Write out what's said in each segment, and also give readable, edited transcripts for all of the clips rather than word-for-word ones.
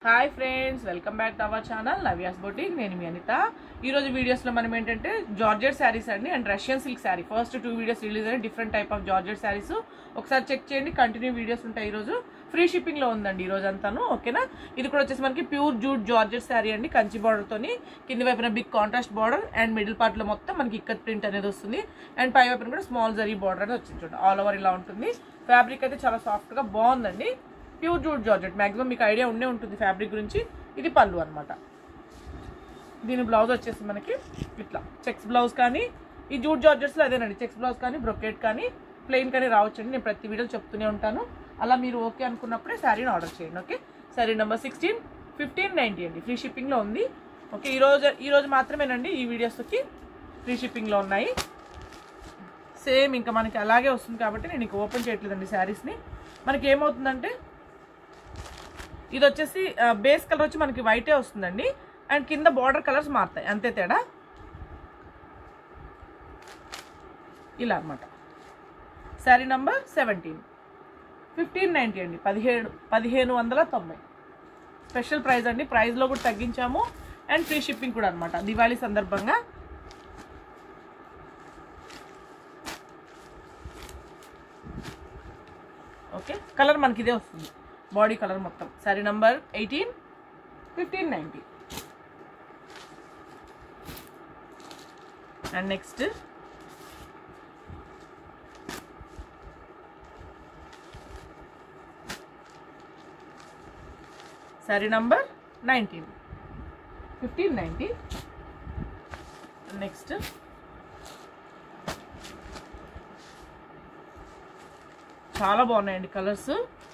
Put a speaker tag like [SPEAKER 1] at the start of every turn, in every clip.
[SPEAKER 1] Hi friends, welcome back to our channel Navya's boutique. నేను మీ అనిత. ఈరోజు వీడియోస్లో మనం ఏంటంటే జార్జెట్ శారీస్ అండి and Russian silk sari first 2 videos release అయిన different type of georgette saris ఒకసారి చెక్ చేయండి. కంటిన్యూ వీడియోస్ ఉంటాయి. ఈరోజు ఫ్రీ షిప్పింగ్లో ఉందండి ఈరోజు అంతాను. ఓకేనా? ఇది కూడా వచ్చేసి మనకి ప్యూర్ జూట్ జార్జెట్ శారీ అండి, కంచి బార్డర్తోని కింది వైపున big contrast border and middle పార్ట్లో మొత్తం మనకి ఇక్కత్ ప్రింట్ అనేది వస్తుంది అండ్ పై వైపున కూడా స్మాల్ జరీ బార్డర్ అనేది వచ్చింది. చూడండి, ఆల్ ఓవర్ ఇలా ఉంటుంది. ఫ్యాబ్రిక్ అయితే చాలా సాఫ్ట్గా బాగుందండి. ప్యూర్ జూట్ జార్జెట్, మ్యాక్సిమం మీకు ఐడియా ఉండే ఉంటుంది ఫ్యాబ్రిక్ గురించి. ఇది పళ్ళు అనమాట. దీని బ్లౌజ్ వచ్చేసి మనకి ఇట్లా చెక్స్ బ్లౌజ్ కానీ ఈ జూట్ జార్జెట్స్లో అదేనండి, చెక్స్ బ్లౌజ్ కానీ బ్రొకెట్ కానీ ప్లెయిన్ కానీ రావచ్చండి. నేను ప్రతి వీడియోలో చెప్తూనే ఉంటాను. అలా మీరు ఓకే అనుకున్నప్పుడే శారీని ఆర్డర్ చేయండి. ఓకే, శారీ నెంబర్ 16 1590 అండి, ఫ్రీ షిప్పింగ్లో ఉంది. ఓకే, ఈరోజు మాత్రమేనండి ఈ వీడియోస్కి ఫ్రీ షిప్పింగ్లో ఉన్నాయి. సేమ్ ఇంకా మనకి అలాగే వస్తుంది కాబట్టి నేను ఇంకా ఓపెన్ చేయట్లేదండి శారీస్ని. మనకి ఏమవుతుందంటే ఇది వచ్చేసి బేస్ కలర్ వచ్చి మనకి వైటే వస్తుందండి అండ్ కింద బార్డర్ కలర్స్ మారుతాయి, అంతే తేడా. ఇలా అనమాట. శారీ నంబర్ 17 1590 అండి, 1590 స్పెషల్ ప్రైస్ అండి. ప్రైస్లో కూడా తగ్గించాము అండ్ ఫ్రీ షిప్పింగ్ కూడా అనమాట దివాళీ సందర్భంగా. ఓకే, కలర్ మనకి ఇదే వస్తుంది, బాడీ కలర్ మొత్తం. Sari number 18 1590. And next sari number 19 1590. Next చాలా బాగున్నాయండి colours.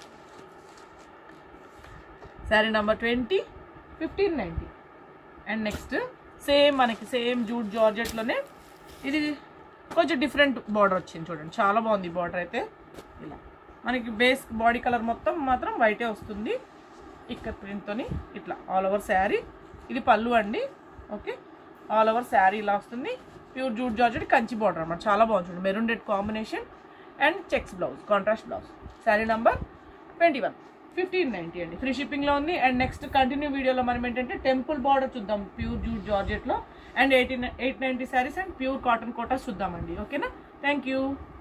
[SPEAKER 1] Sari number 20 1590. And next same మనకి సేమ్ జూట్ జార్జెట్లోనే ఇది కొంచెం డిఫరెంట్ బార్డర్ వచ్చింది. చూడండి, చాలా బాగుంది ఈ బార్డర్ అయితే. ఇలా మనకి బేస్ బాడీ కలర్ మొత్తం మాత్రం వైటే వస్తుంది ఇక్కత్ ప్రింట్తోని. ఇట్లా ఆల్ ఓవర్ శారీ. ఇది పళ్ళు అండి. ఓకే, ఆల్ ఓవర్ శారీ ఇలా వస్తుంది. Pure jute georgette Kanchi border అన్నమాట. చాలా బాగుంది. చూడండి, maroon red combination and checks blouse, contrast blouse. Sari number 21 1590 అండి, ఫ్రీ షిప్పింగ్లో ఉంది. అండ్ నెక్స్ట్ కంటిన్యూ వీడియోలో మనం ఏంటంటే టెంపుల్ బార్డర్ చూద్దాం ప్యూర్ జూట్ జార్జెట్లో and 890 saris and pure cotton Kotas చూద్దామండి. ఓకేనా? Thank you.